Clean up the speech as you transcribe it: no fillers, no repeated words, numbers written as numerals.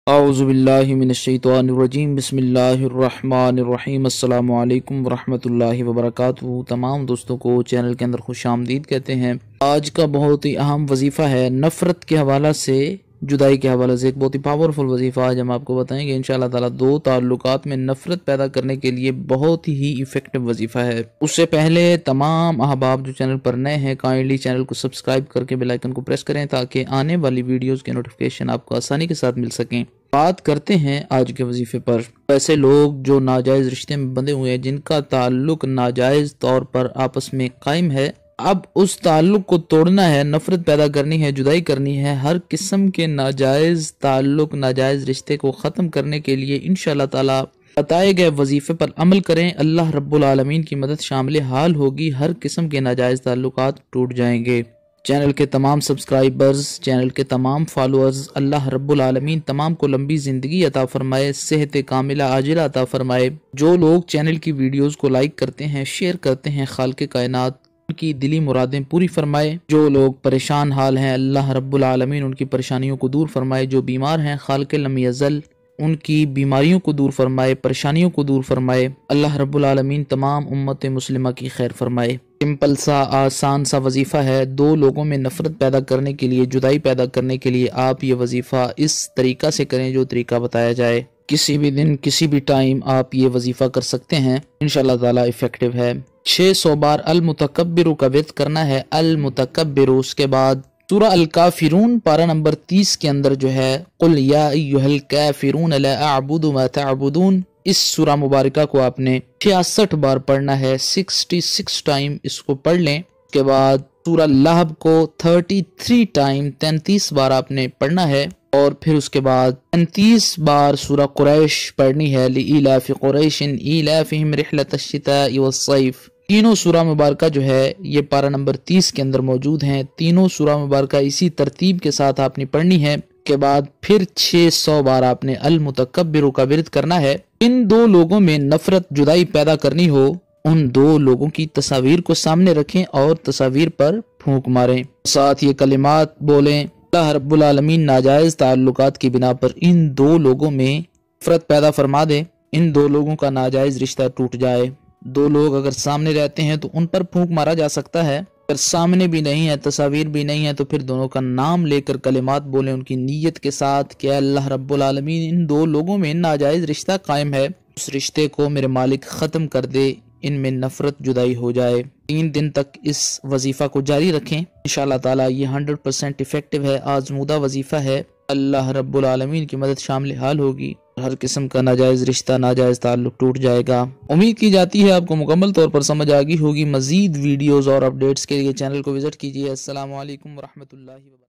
اعوذ باللہ من الشیطان الرجیم بسم اللہ الرحمن الرحیم السلام علیکم ورحمۃ اللہ وبرکاتہ۔ تمام دوستوں کو چینل کے اندر خوش آمدید کہتے ہیں۔ آج کا بہت ہی اہم وظیفہ ہے نفرت کے حوالہ سے، جدائی کے حوالے سے ایک بہت ہی پاورفل وظیفہ آج ہم آپ کو بتائیں گے انشاءاللہ تعالیٰ۔ دو تعلقات میں نفرت پیدا کرنے کے لیے بہت ہی ایفیکٹو وظیفہ ہے۔ اس سے پہلے تمام احباب جو چینل پر نئے ہیں کائنڈلی چینل کو سبسکرائب کر کے بیل آئیکن کو پریس کریں تاکہ آنے والی ویڈیوز کے نوٹیفیکیشن آپ کو آسانی کے ساتھ مل سکیں۔ بات کرتے ہیں آج کے وظیفے پر۔ ایسے لوگ جو ناجائز رشتے میں بندھے ہوئے ہیں، جن کا تعلق ناجائز طور پر آپس میں قائم ہے، اب اس تعلق کو توڑنا ہے، نفرت پیدا کرنی ہے، جدائی کرنی ہے۔ ہر قسم کے ناجائز تعلق، ناجائز رشتے کو ختم کرنے کے لیے انشاءاللہ تعالی بتائے گئے وظیفے پر عمل کریں، اللہ رب العالمین کی مدد شامل حال ہوگی، ہر قسم کے ناجائز تعلقات ٹوٹ جائیں گے۔ چینل کے تمام سبسکرائبرز، چینل کے تمام فالوورز، اللہ رب العالمین تمام کو لمبی زندگی عطا فرمائے، صحت کاملہ عاجلہ عطا فرمائے۔ جو لوگ چینل کی ویڈیوز کو لائک کرتے ہیں، شیئر کرتے ہیں، خالق کائنات ان کی دلی مرادیں پوری فرمائے۔ جو لوگ پریشان حال ہیں، اللہ رب العالمین ان کی پریشانیوں کو دور فرمائے۔ جو بیمار ہیں، خالق لم یزل ان کی بیماریوں کو دور فرمائے، پریشانیوں کو دور فرمائے۔ اللہ رب العالمین تمام امت مسلمہ کی خیر فرمائے۔ سمپل سا آسان سا وظیفہ ہے، دو لوگوں میں نفرت پیدا کرنے کے لیے، جدائی پیدا کرنے کے لیے آپ یہ وظیفہ اس طریقہ سے کریں جو طریقہ بتایا جائے۔ کسی بھی دن، کسی بھی ٹائم آپ یہ وظیفہ کر سکتے ہیں، انشاءاللہ تعالیٰ افیکٹو ہے۔ 600 بار المتکبر کا ورد کرنا ہے، المتکبر۔ اس کے بعد سورہ الکافرون پارہ نمبر 30 کے اندر جو ہے قل یا ایھا الکافرون لا اعبد ما تعبدون، اس سورہ مبارکہ کو آپ نے 66 بار پڑھنا ہے، 66 ٹائم اس کو پڑھ لیں۔ اس کے بعد سورہ لہب کو 33 ٹائم 33 بار آپ نے پڑھنا ہے، اور پھر اس کے بعد 35 بار سورہ قریش پڑھنی ہے، لإیلاف قریش ایلافہم رحلۃ الشتاء والصیف۔ تینوں سورہ مبارکہ جو ہے یہ پارہ نمبر 30 کے اندر موجود ہیں، تینوں سورہ مبارکہ اسی ترتیب کے ساتھ آپ نے پڑھنی ہے۔ کے بعد پھر 600 بار آپ نے المتکبر کا ورد کرنا ہے۔ ان دو لوگوں میں نفرت، جدائی پیدا کرنی ہو، ان دو لوگوں کی تصاویر کو سامنے رکھیں اور تصاویر پر پھونک ماریں، ساتھ یہ کلمات بولیں، اللہ رب العالمین ناجائز تعلقات کی بنا پر ان دو لوگوں میں نفرت پیدا فرما دے، ان دو لوگوں کا ناجائز رشتہ ٹوٹ جائے۔ دو لوگ اگر سامنے رہتے ہیں تو ان پر پھونک مارا جا سکتا ہے، اگر سامنے بھی نہیں ہے، تصاویر بھی نہیں ہے، تو پھر دونوں کا نام لے کر کلمات بولیں ان کی نیت کے ساتھ کہ اللہ رب العالمین ان دو لوگوں میں ناجائز رشتہ قائم ہے، اس رشتے کو میرے مالک ختم کر دے، ان میں نفرت، جدائی ہو جائے۔ 3 دن تک اس وظیفہ کو جاری رکھیں، انشاءاللہ تعالیٰ یہ 100% افیکٹو ہے، آزمودہ وظیفہ ہے، اللہ رب العالمین کی مدد شامل حال ہوگی، ہر قسم کا ناجائز رشتہ، ناجائز تعلق ٹوٹ جائے گا۔ امید کی جاتی ہے آپ کو مکمل طور پر سمجھ آ گئی ہوگی۔ مزید ویڈیوز اور اپڈیٹس کے لیے چینل کو وزٹ کیجیے۔ السلام علیکم ورحمۃ اللہ وبرکاتہ۔